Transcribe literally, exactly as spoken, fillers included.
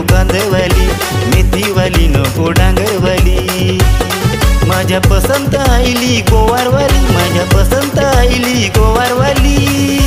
कांदवाली, मेथीवाली नको डांगरवाली। माझ्या पसंत आईली गोवारवाली, माझ्या पसंत आईली गोवारवाली।